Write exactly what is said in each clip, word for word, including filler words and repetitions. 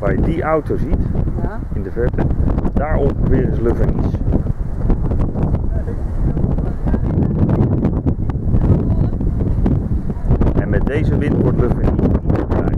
waar je die auto ziet, Ja. in de verte, daar ongeveer is Le Vernis. En met deze wind wordt Le Vernis niet bereikt.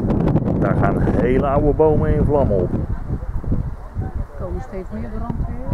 Daar gaan hele oude bomen in vlammen op. Er komen steeds meer brandweer.